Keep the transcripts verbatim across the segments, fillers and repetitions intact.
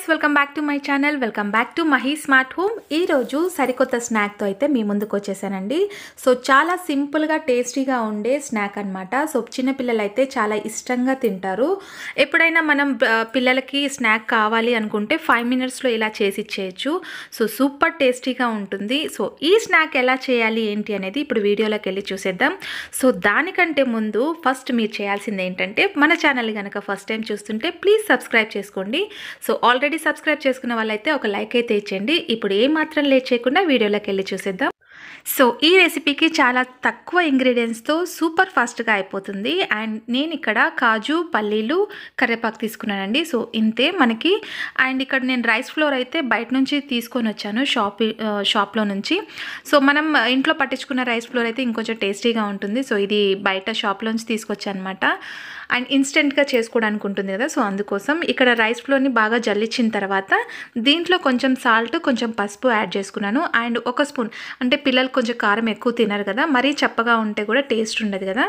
Welcome back to my channel welcome back to Mahi smart home. ఈరోజు సరికొత్త స్నాక్తో అయితే మీ ముందుకు వచ్చేసానండి. సో చాలా సింపుల్గా టేస్టీగా ఉండే స్నాక్ అనమాట. సో చిన్నపిల్లలు అయితే చాలా ఇష్టంగా తింటారు. ఎప్పుడైనా మనం పిల్లలకి స్నాక్ కావాలి అనుకుంటే ఫైవ్ మినిట్స్లో ఇలా చేసి ఇచ్చేయచ్చు. సో సూపర్ టేస్టీగా ఉంటుంది. సో ఈ స్నాక్ ఎలా చేయాలి ఏంటి అనేది ఇప్పుడు వీడియోలోకి వెళ్ళి చూసేద్దాం. సో దానికంటే ముందు ఫస్ట్ మీరు చేయాల్సింది ఏంటంటే మన ఛానల్ కనుక ఫస్ట్ టైం చూస్తుంటే ప్లీజ్ సబ్స్క్రైబ్ చేసుకోండి. సో ఆల్రెడీ సబ్స్క్రైబ్ చేసుకున్న వాళ్ళైతే ఒక లైక్ అయితే ఇచ్చేయండి. ఇప్పుడు ఏ మాత్రం లేట్ చేయకుండా వీడియోలోకి వెళ్ళి చూసేద్దాం. సో ఈ రెసిపీకి చాలా తక్కువ ఇంగ్రీడియంట్స్తో సూపర్ ఫాస్ట్గా అయిపోతుంది. అండ్ నేను ఇక్కడ కాజు, పల్లీలు, కరివేపాకు తీసుకున్నానండి. సో ఇంతే మనకి. అండ్ ఇక్కడ నేను రైస్ ఫ్లోర్ అయితే బయట నుంచి తీసుకొని వచ్చాను షాప్ షాప్లో నుంచి. సో మనం ఇంట్లో పట్టించుకున్న రైస్ ఫ్లోర్ అయితే ఇంకొంచెం టేస్టీగా ఉంటుంది. సో ఇది బయట షాప్లో నుంచి తీసుకొచ్చాను అనమాట. అండ్ ఇన్స్టెంట్గా చేసుకోవడానికి ఉంటుంది కదా, సో అందుకోసం ఇక్కడ రైస్ ఫ్లోర్ని బాగా జల్లించిన తర్వాత దీంట్లో కొంచెం సాల్ట్, కొంచెం పసుపు యాడ్ చేసుకున్నాను. అండ్ ఒక స్పూన్, అంటే పిల్లలు కొంచెం కారం ఎక్కువ తినరు కదా, మరీ చప్పగా ఉంటే కూడా టేస్ట్ ఉండదు కదా.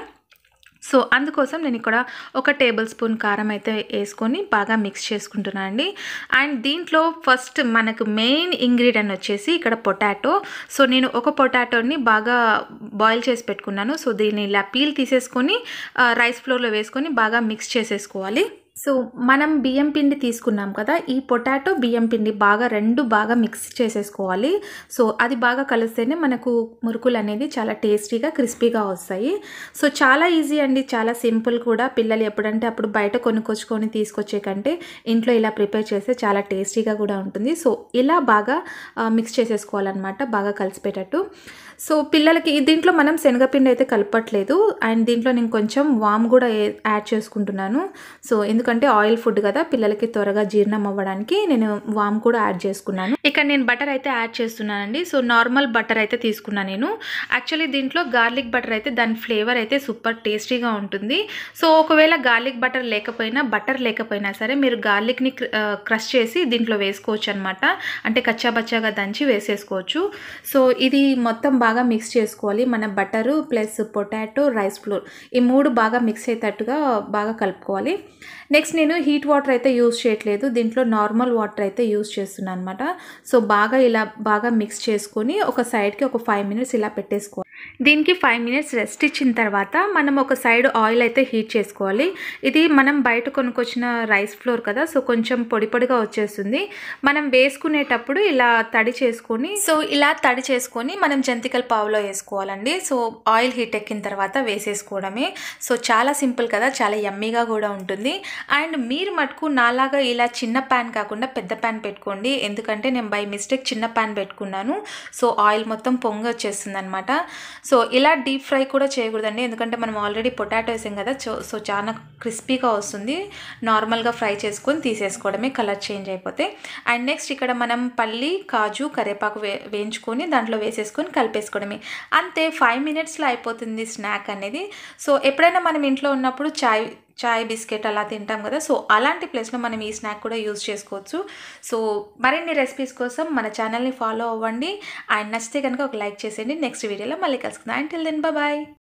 సో అందుకోసం నేను ఇక్కడ ఒక టేబుల్ స్పూన్ కారం అయితే వేసుకొని బాగా మిక్స్ చేసుకుంటున్నాను అండి. అండ్ దీంట్లో ఫస్ట్ మనకు మెయిన్ ఇంగ్రీడియంట్ వచ్చేసి ఇక్కడ పొటాటో. సో నేను ఒక పొటాటోని బాగా బాయిల్ చేసి పెట్టుకున్నాను. సో దీన్ని ఇలా పీల్ తీసేసుకొని రైస్ ఫ్లోర్లో వేసుకొని బాగా మిక్స్ చేసేసుకోవాలి. సో మనం బియ్యం పిండి తీసుకున్నాం కదా, ఈ పొటాటో బియ్యం పిండి బాగా రెండు బాగా మిక్స్ చేసేసుకోవాలి. సో అది బాగా కలిస్తేనే మనకు మురుకులు అనేది చాలా టేస్టీగా క్రిస్పీగా వస్తాయి. సో చాలా ఈజీ అండి, చాలా సింపుల్ కూడా. పిల్లలు ఎప్పుడంటే అప్పుడు బయట కొనుక్కొచ్చుకొని తీసుకొచ్చే కంటే ఇంట్లో ఇలా ప్రిపేర్ చేస్తే చాలా టేస్టీగా కూడా ఉంటుంది. సో ఇలా బాగా మిక్స్ చేసేసుకోవాలన్నమాట, బాగా కలిసిపోయేటట్టు. సో పిల్లలకి దీంట్లో మనం శనగపిండి అయితే కలపట్లేదు. అండ్ దీంట్లో నేను కొంచెం వామ్ కూడా యాడ్ చేసుకుంటున్నాను. సో ఎందుకంటే ఆయిల్ ఫుడ్ కదా, పిల్లలకి త్వరగా జీర్ణం అవ్వడానికి నేను వామ్ కూడా యాడ్ చేసుకున్నాను. ఇక్కడ నేను బటర్ అయితే యాడ్ చేస్తున్నానండి. సో నార్మల్ బటర్ అయితే తీసుకున్నాను నేను. యాక్చువల్లీ దీంట్లో గార్లిక్ బటర్ అయితే దాని ఫ్లేవర్ అయితే సూపర్ టేస్టీగా ఉంటుంది. సో ఒకవేళ గార్లిక్ బటర్ లేకపోయినా, బటర్ లేకపోయినా సరే మీరు గార్లిక్ని క్రష్ చేసి దీంట్లో వేసుకోవచ్చు అనమాట. అంటే కచ్చాబచ్చాగా దంచి వేసేసుకోవచ్చు. సో ఇది మొత్తం బాగా మిక్స్ చేసుకోవాలి. మన butter plus potato, rice flour ఈ మూడు బాగా మిక్స్ అయ్యేటట్టుగా బాగా కలుపుకోవాలి. నెక్స్ట్ నేను హీట్ వాటర్ అయితే యూజ్ చేయట్లేదు, దీంట్లో నార్మల్ వాటర్ అయితే యూజ్ చేస్తున్నాను అనమాట. సో బాగా ఇలా బాగా మిక్స్ చేసుకొని ఒక సైడ్కి ఒక ఫైవ్ మినిట్స్ ఇలా పెట్టేసుకోవాలి. దీనికి ఫైవ్ మినిట్స్ రెస్ట్ ఇచ్చిన తర్వాత మనం ఒక సైడ్ ఆయిల్ అయితే హీట్ చేసుకోవాలి. ఇది మనం బయట కొనుక్కొచ్చిన రైస్ ఫ్లోర్ కదా, సో కొంచెం పొడి పొడిగా వచ్చేస్తుంది. మనం వేసుకునేటప్పుడు ఇలా తడి చేసుకొని, సో ఇలా తడి చేసుకొని మనం జంతికల పావులో వేసుకోవాలండి. సో ఆయిల్ హీట్ ఎక్కిన తర్వాత వేసేసుకోవడమే. సో చాలా సింపుల్ కదా, చాలా యమ్మీగా కూడా ఉంటుంది. అండ్ మీరు మటుకు నాలాగా ఇలా చిన్న ప్యాన్ కాకుండా పెద్ద ప్యాన్ పెట్టుకోండి. ఎందుకంటే నేను బై మిస్టేక్ చిన్న ప్యాన్ పెట్టుకున్నాను. సో ఆయిల్ మొత్తం పొంగి వచ్చేస్తుంది అనమాట. సో ఇలా డీప్ ఫ్రై కూడా చేయకూడదండి, ఎందుకంటే మనం ఆల్రెడీ పొటాటో వేసాం కదా. సో సో చాలా క్రిస్పీగా వస్తుంది. నార్మల్గా ఫ్రై చేసుకొని తీసేసుకోవడమే, కలర్ చేంజ్ అయిపోతే. అండ్ నెక్స్ట్ ఇక్కడ మనం పల్లి, కాజు, కరివేపాకు వే వేయించుకొని దాంట్లో వేసేసుకొని కలిపేసుకోవడమే. అంతే, ఫైవ్ మినిట్స్లో అయిపోతుంది స్నాక్ అనేది. సో ఎప్పుడైనా మనం ఇంట్లో ఉన్నప్పుడు చాయ్ చాయ్ బిస్కెట్ అలా తింటాం కదా, సో అలాంటి ప్లేస్లో మనం ఈ స్నాక్ కూడా యూజ్ చేసుకోవచ్చు. సో మరిన్ని రెసిపీస్ కోసం మన ఛానల్ని ఫాలో అవ్వండి. అండ్ నచ్చితే కనుక ఒక లైక్ చేసేయండి. నెక్స్ట్ వీడియోలో మళ్ళీ కలుసుకుందాం. Until then bye.